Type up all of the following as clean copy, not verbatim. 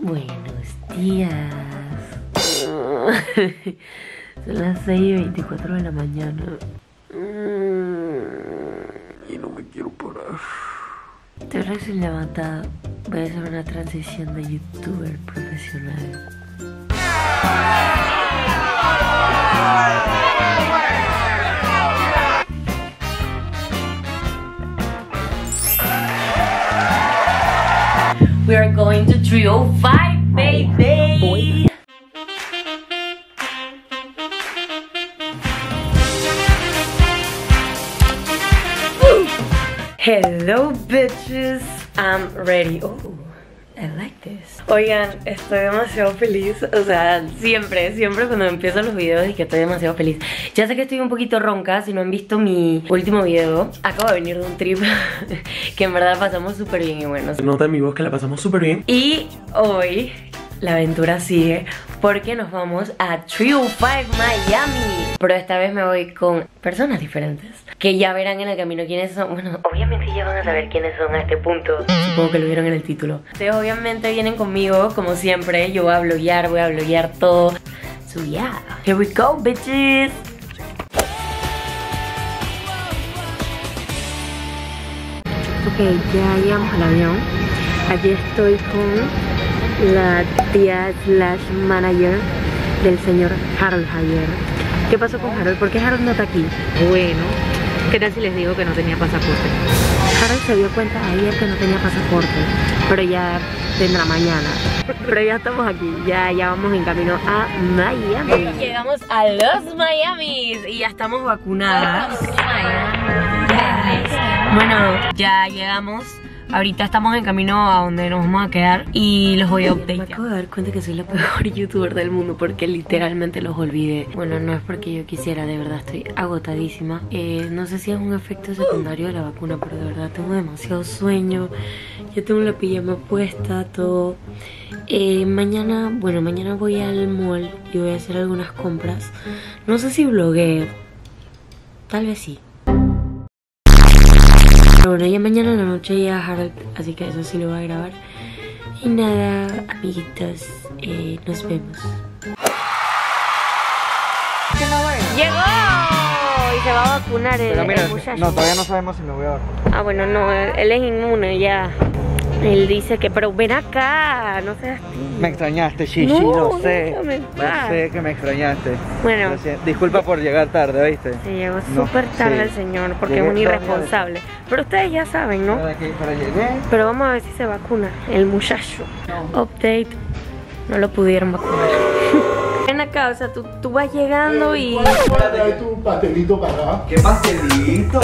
Buenos días. Son las 6:24 de la mañana. Y no me quiero parar. Estoy recién levantada. Voy a hacer una transición de youtuber profesional. We are going to 305, baby. Hello, bitches. I'm ready. Oh, I like this. Oigan, estoy demasiado feliz. O sea, siempre cuando empiezo los videos y que estoy demasiado feliz. Ya sé que estoy un poquito ronca. Si no han visto mi último video, acabo de venir de un trip que en verdad pasamos súper bien. Y bueno, se nota en mi voz que la pasamos súper bien. Y hoy la aventura sigue porque nos vamos a 305 Miami. Pero esta vez me voy con personas diferentes que ya verán en el camino quiénes son. Bueno, obviamente ya van a saber quiénes son a este punto. Supongo que lo vieron en el título. Ustedes obviamente vienen conmigo, como siempre. Yo voy a vloguear todo. So yeah, here we go, bitches. Ok, ya llegamos al avión. Aquí estoy con la tía / manager del señor Harold Javier. ¿Qué pasó con Harold? ¿Por qué Harold no está aquí? Bueno, ¿qué tal si les digo que no tenía pasaporte? Harold se dio cuenta ayer que no tenía pasaporte, pero ya tendrá mañana. Pero ya estamos aquí, ya vamos en camino a Miami. Llegamos a los Miamis y ya estamos vacunadas. Bueno, ya llegamos. Ahorita estamos en camino a donde nos vamos a quedar y los voy a update. Me acabo de dar cuenta que soy la peor youtuber del mundo porque literalmente los olvidé. Bueno, no es porque yo quisiera, de verdad estoy agotadísima. No sé si es un efecto secundario de la vacuna, pero de verdad tengo demasiado sueño. Ya tengo la pijama puesta, todo. Mañana voy al mall y voy a hacer algunas compras. No sé si vlogué, tal vez sí. Pero bueno, ya mañana en la noche llega Harold, así que eso sí lo voy a grabar. Y nada, amiguitos, nos vemos. ¡Llegó! Y se va a vacunar el muchacho. No, todavía no sabemos si me voy a vacunar. Ah, bueno, no, él es inmune ya. Él dice que, pero ven acá, no seas tímido. Me extrañaste, Shishi, no, lo sé. Yo sé que me extrañaste. Bueno, disculpa por llegar tarde, ¿viste? Sí, llegó súper tarde el señor porque es un irresponsable. Pero ustedes ya saben, ¿no? Para llegué. Pero vamos a ver si se vacuna el muchacho. No. Update, no lo pudieron vacunar. Ven acá, o sea, tú vas llegando y... Trae tu pastelito para acá. ¿Qué pastelito?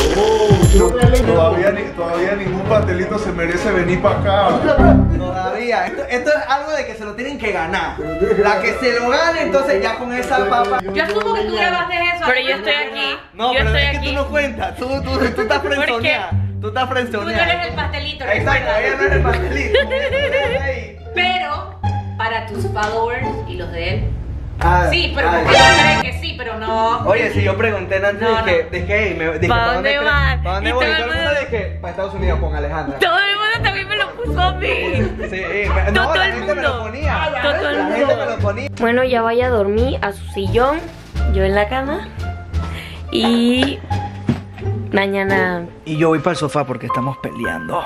Todavía ningún pastelito se merece venir para acá. Todavía. Esto es algo de que se lo tienen que ganar. La que se lo gane, entonces ya con esa papa. Yo asumo que tú grabaste eso. Pero yo estoy aquí. No, yo pero estoy es que aquí. tú no cuentas. Tú estás frenzoneada. Tú estás frenzoneada. Tú no eres el pastelito, Exacto, ella no es el pastelito. Pero para tus followers y los de él. Sí, pero porque ellos creen que sí, pero no. Oye, si yo pregunté antes, No, dije, ¿para dónde van? ¿Para dónde Y voy? todo Y el todo el mundo dije, para Estados Unidos con Alejandra. Todo el mundo también me lo puso a mí. Sí, Todo no, la el gente me lo mundo. ponía. Todo el La gente mundo. me lo ponía. Bueno, ya vaya a dormir a su sillón, yo en la cama. Y mañana... Y yo voy para el sofá porque estamos peleando.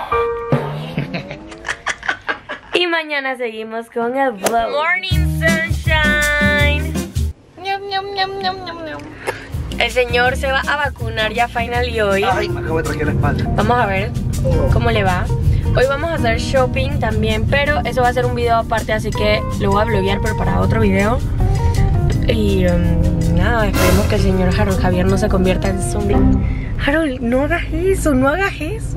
Y mañana seguimos con el vlog. Morning sunshine. El señor se va a vacunar ya finally hoy. Ay, me acabo de traer la espalda. Vamos a ver cómo le va. Hoy vamos a hacer shopping también, pero eso va a ser un video aparte, así que lo voy a vloguear, pero para otro video. Y nada, esperemos que el señor Harold Javier no se convierta en zombie. Harold, no hagas eso, no hagas eso.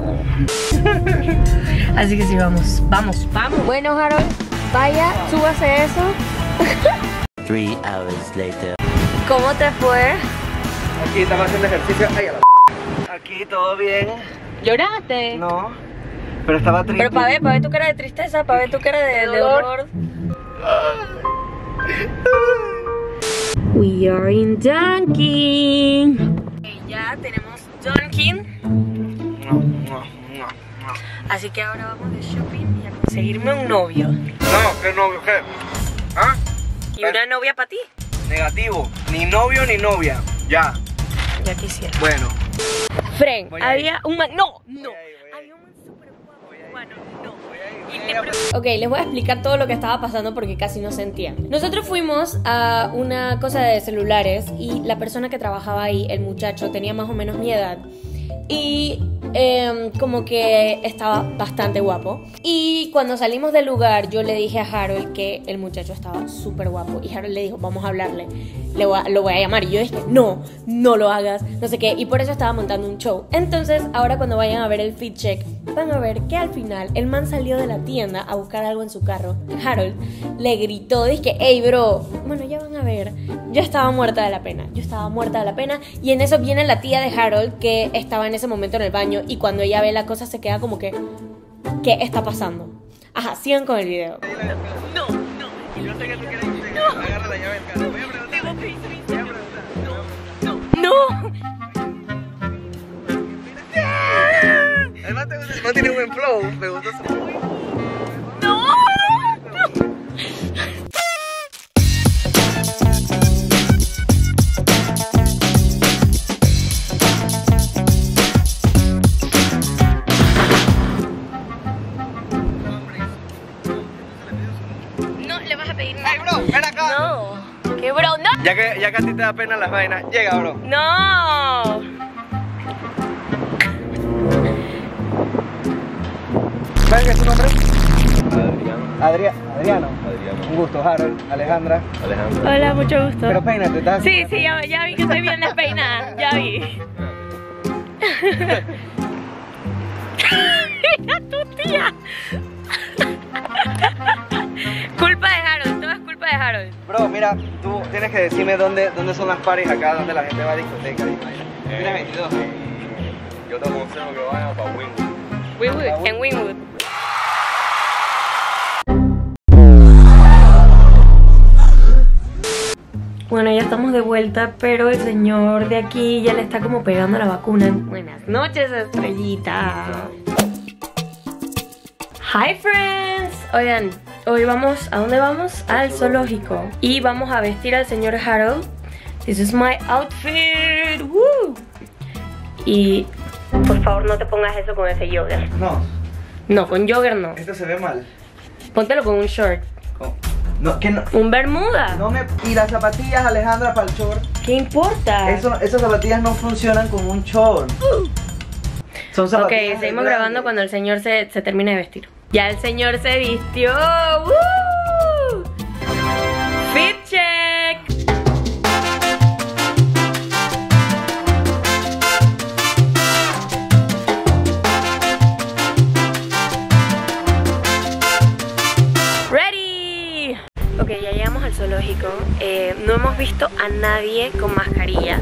Así que sí, vamos. Bueno, Harold, vaya, súbase eso. 3 hours later. ¿Cómo te fue? Aquí estaba haciendo ejercicio. Ay, a la... Aquí todo bien. ¿Lloraste? No, pero estaba triste. Pero para ver tu cara de tristeza, para ver tu cara de dolor. We are in Dunkin'. Ya tenemos Dunkin'. Así que ahora vamos de shopping y a conseguirme un novio. No, ¿qué novio? ¿Qué? ¿Ah? ¿Y una novia para ti? Negativo. Ni novio ni novia. Ya. Ya quisiera. Bueno. Fren, Voy a ir. había un man... No, no. Voy a ir. Había un man súper guapo. Bueno, no. Voy Ok, les voy a explicar todo lo que estaba pasando porque casi no se entiende. Nosotros fuimos a una cosa de celulares y la persona que trabajaba ahí, el muchacho, tenía más o menos mi edad. Y como que estaba bastante guapo. Y cuando salimos del lugar, yo le dije a Harold que el muchacho estaba súper guapo. Y Harold le dijo, vamos a hablarle, lo voy a llamar. Y yo dije, no lo hagas, no sé qué. Y por eso estaba montando un show. Entonces, ahora cuando vayan a ver el fit check, van a ver que al final el man salió de la tienda a buscar algo en su carro. Harold le gritó, dije, hey bro. Bueno, ya van a ver. Yo estaba muerta de la pena. Y en eso viene la tía de Harold, que estaba en ese momento en el baño. Y cuando ella ve la cosa se queda como que, ¿qué está pasando? Ajá, sigan con el video. No. Yo sé que tú quieres. No. Agarra la llave del carro. Voy a preguntar. No. Además, no tiene buen flow. Me gustó su... No. No le vas a pedir nada. ¡Ay, bro! ¡Ven acá! No. ¿Qué bro? No. Ya que a ti te da pena las vainas, llega, bro. No. ¿Sabes qué es tu nombre? Adriano. Un gusto, Harold, Alejandra. Hola, mucho gusto. Pero peínate, ¿estás? Sí, ya vi que estoy bien despeinada. Ya vi. Mira tu tía. Culpa de Harold, todo es culpa de Harold. Bro, mira, tú tienes que decirme dónde son las parties acá, donde la gente va a discoteca. Tienes 22. Yo te aconsejo que vayas para Wynwood. En Wynwood. Bueno, ya estamos de vuelta, pero el señor de aquí ya le está como pegando la vacuna. Buenas noches, estrellita. Hi friends. Oigan, hoy vamos, ¿a dónde vamos? Al zoológico. Y vamos a vestir al señor Harold. This is my outfit. Woo. Y por favor no te pongas eso con ese jogger. No, con jogger no. Esto se ve mal. Póntelo con un short. No, ¿qué no? Un bermuda. No me... Y las zapatillas, Alejandra, para el short. ¿Qué importa? Esas zapatillas no funcionan con un short. Son zapatillas. Ok, seguimos grabando cuando el señor se termine de vestir. Ya el señor se vistió. ¡Woo! Fit check. Ready. Ok, ya llegamos al zoológico. No hemos visto a nadie con mascarilla.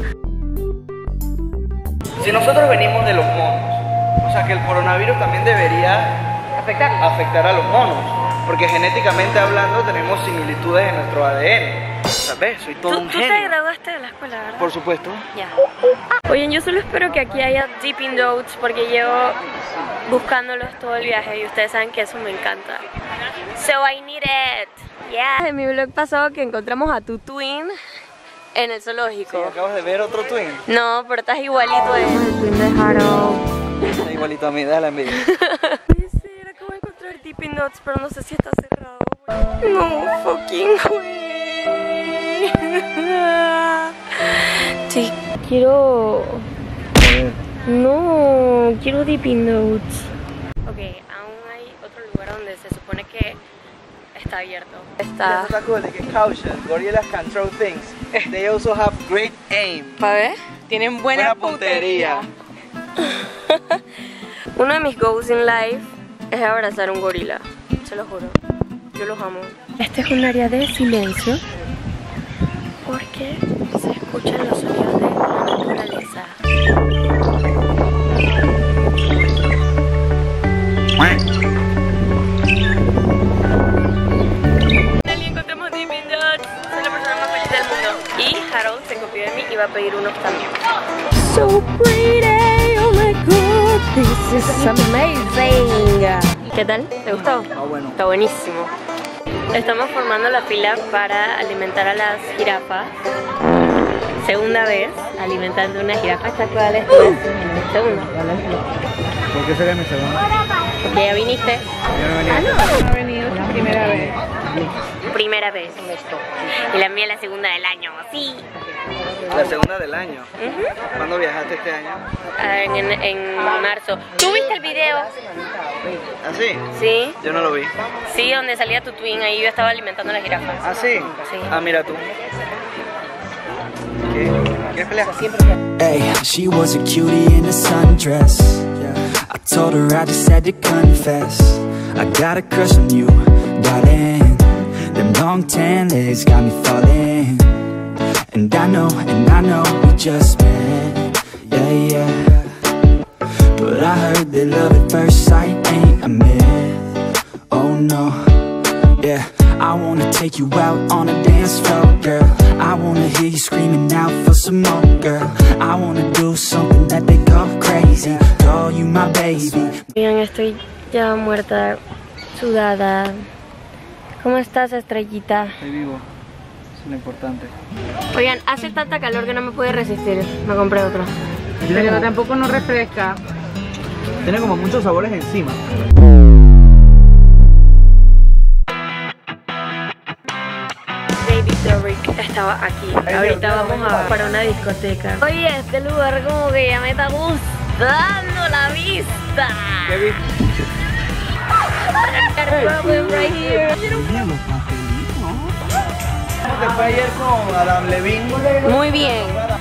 Si nosotros venimos de los monos, o sea que el coronavirus también debería afectar a los monos, porque genéticamente hablando tenemos similitudes en nuestro ADN. ¿Sabes? Soy todo un genio. ¿Tú te graduaste de la escuela, verdad? Por supuesto. Ya. Oye, yo solo espero que aquí haya Dipping Dots porque llevo buscándolos todo el viaje y ustedes saben que eso me encanta. So I need it. Yeah. En mi vlog pasado que encontramos a tu twin en el zoológico. Sí, acabas de ver otro twin. No, pero estás igualito. El twin de Harold. Está igualito a mí, déjala envidia. Puede ser, acabo de encontrar Dipping Dots, pero no sé si está cerrado. No, fucking way. Sí, quiero... No, quiero Dipping Dots. Ok, aún hay otro lugar donde se supone que está abierto. Está cool, de que caution, gorillas can throw things. They also have great aim. ¿Para ver? Tienen buena puntería. Uno de mis goals in life es abrazar un gorila. Se lo juro. Yo los amo. Este es un área de silencio porque se escuchan los sonidos de la naturaleza. Encontramos Dipping Dots. Soy la persona más feliz del mundo. Y Harold se copió de mí y va a pedir unos también. So pretty, oh my god. This is amazing. ¿Qué tal? ¿Te gustó? Está bueno. Está buenísimo. Estamos formando la fila para alimentar a las jirafas. Segunda vez alimentando una jirafa. ¿Esta cuál es? Segunda. ¿Por qué sería mi segunda? Porque ya viniste. Yo no venía. No ha venido la primera vez. Primera vez. Y la mía la segunda del año. Sí. La segunda del año. ¿Cuándo viajaste este año? En marzo. ¿Tú viste el video? ¿Ah, sí? Sí. Yo no lo vi. Sí, donde salía tu twin. Ahí yo estaba alimentando a las jirafas. ¿Ah, sí? Sí. Ah, mira tú. ¿Qué? ¿Quieres pelear? Hey, she was a cutie in a sundress. I told her I just had to confess. I got a crush on you, darling. Them long tan legs got me falling. And I know we just met. Yeah, yeah. But I heard that love at first sight ain't a myth. Oh no, yeah. I wanna take you out on a dance floor, girl. I wanna hear you screaming out for some more, girl. I wanna do something that they call crazy. Call you my baby. Miren, estoy ya muerta, sudada. ¿Cómo estás, estrellita? Estoy vivo. Es lo importante. Oigan, hace tanta calor que no me pude resistir. Me compré otro. Pero tampoco nos refresca. Tiene como muchos sabores encima. Baby Doric estaba aquí. Ahorita vamos para una discoteca. Oye, este lugar como que ya me está gustando la vista. ¿Qué viste? Right here. ¿Cómo te fue ayer con Adam Levine? Muy bien.